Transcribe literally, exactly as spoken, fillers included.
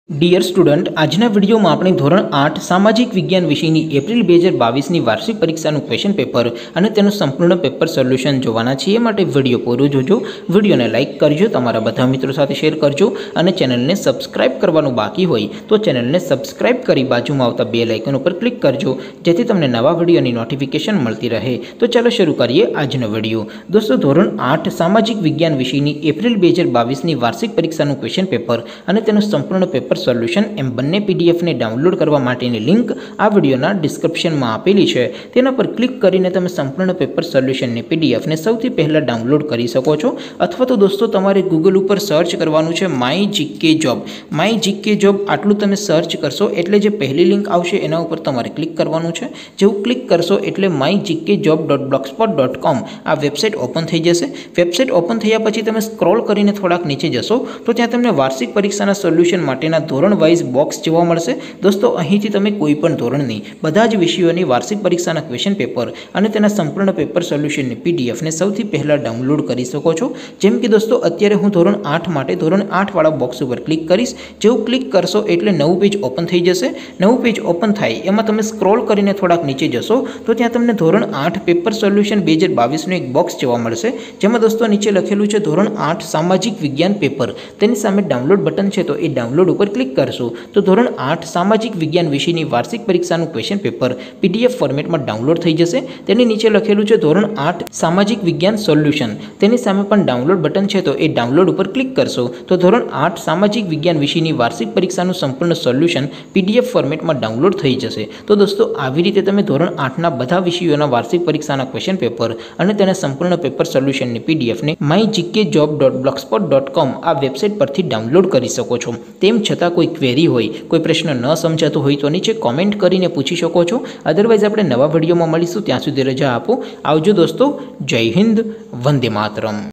Dear student આજના વિડીયોમાં આપણે ધોરણ આઠ સામાજિક વિજ્ઞાન વિષયની એપ્રિલ બે હજાર બાવીસની વાર્ષિક પરીક્ષાનું ક્વેશ્ચન પેપર અને તેનું સંપૂર્ણ પેપર સોલ્યુશન જોવાના છીએ। માટે વિડીયો પૂરો જોજો, વિડીયોને લાઇક કરજો, તમારા બધા મિત્રો સાથે શેર કરજો અને ચેનલને સબસ્ક્રાઇબ કરવાનું બાકી હોય તો ચેનલને સબસ્ક્રાઇબ કરી બાજુમાં આવતા બેલ આઇકન ઉપર ક્લિક કરજો જેથી તમને નવા વિડીયોની નોટિફિકેશન મળતી રહે। તો ચાલો શરૂ કરીએ આજનો વિડીયો। દોસ્તો, ધોરણ આઠ સામાજિક વિજ્ઞાન વિષયની એપ્રિલ બે હજાર બાવીસની વાર્ષિક પરીક્ષાનું ક્વેશ્ચન પેપર અને તેનું સંપૂર્ણ પેપર સોલ્યુશન એમ બંને પીડીએફ ને ડાઉનલોડ કરવા માટેની લિંક આ વિડિયોના ડિસ્ક્રિપ્શનમાં આપેલી છે। તેના પર ક્લિક કરીને તમે સંપૂર્ણ પેપર સોલ્યુશનની પીડીએફ ને સૌથી પહેલા ડાઉનલોડ કરી શકો છો। અથવા તો દોસ્તો તમારે ગૂગલ ઉપર સર્ચ કરવાનું છે my GK job. My GK job આટલું તમે સર્ચ કરશો એટલે જે પહેલી લિંક આવશે એના ઉપર તમારે ક્લિક કરવાનું છે। જેવું ક્લિક કરશો એટલે my GK job dot blogspot dot com આ વેબસાઇટ ઓપન થઈ જશે। વેબસાઇટ ઓપન થયા પછી તમે સ્ક્રોલ કરીને થોડાક નીચે જશો તો ત્યાં તમને વાર્ષિક પરીક્ષાના સોલ્યુશન માટેના ધોરણ વાઇઝ બોક્સ જોવા મળશે। દોસ્તો, અહીંથી તમે કોઈ પણ ધોરણની બધા જ વિષયોની વાર્ષિક પરીક્ષાના ક્વેશ્ચન પેપર અને તેના સંપૂર્ણ પેપર સોલ્યુશનની પીડીએફ ને સૌથી પહેલા ડાઉનલોડ કરી શકો છો। જેમ કે દોસ્તો, અત્યારે હું ધોરણ આઠ માટે ધોરણ આઠ વાળા બોક્સ ઉપર ક્લિક કરીશ। જેવું ક્લિક કરશો એટલે નવું પેજ ઓપન થઈ જશે। નવું પેજ ઓપન થાય એમાં તમે સ્ક્રોલ કરીને થોડાક નીચે જશો તો ત્યાં તમને ધોરણ આઠ પેપર સોલ્યુશન બે હજાર બાવીસનું એક બોક્સ જોવા મળશે, જેમાં દોસ્તો નીચે લખેલું છે ધોરણ આઠ સામાજિક વિજ્ઞાન પેપર। તેની સામે ડાઉનલોડ બટન છે તો એ ડાઉનલોડ ઉપર ક્લિક કરશો તો ધોરણ આઠ સામાજિક વિજ્ઞાન વિષયની વાર્ષિક પરીક્ષાનું ક્વેશ્ચન પેપર પીડીએફ ફોર્મેટમાં ડાઉનલોડ થઈ જશે। તેની નીચે લખેલું છે ધોરણ આઠ સામાજિક વિજ્ઞાન સોલ્યુશન। તેની સામે પણ ડાઉનલોડ બટન છે તો એ ડાઉનલોડ ઉપર ક્લિક કરશો તો ધોરણ આઠ સામાજિક વિજ્ઞાન વિષયની વાર્ષિક પરીક્ષાનું સંપૂર્ણ સોલ્યુશન પીડીએફ ફોર્મેટમાં ડાઉનલોડ થઈ જશે। તો દોસ્તો, આવી રીતે તમે ધોરણ આઠના બધા વિષયોના વાર્ષિક પરીક્ષાના ક્વેશ્ચન પેપર અને તેના સંપૂર્ણ પેપર સોલ્યુશનની પીડીએફને my GK job dot blogspot dot com આ વેબસાઇટ પરથી ડાઉનલોડ કરી શકો છો। તેમ છતાં કોઈ ક્વેરી હોય, કોઈ પ્રશ્ન ન સમજાતો હોય તો નીચે કોમેન્ટ કરીને પૂછી શકો છો। અદરવાઇઝ આપણે નવા વિડીયોમાં મળીશું, ત્યાં સુધી રજા આપો। આવજો દોસ્તો, જય હિન્દ, વંદે માતરમ।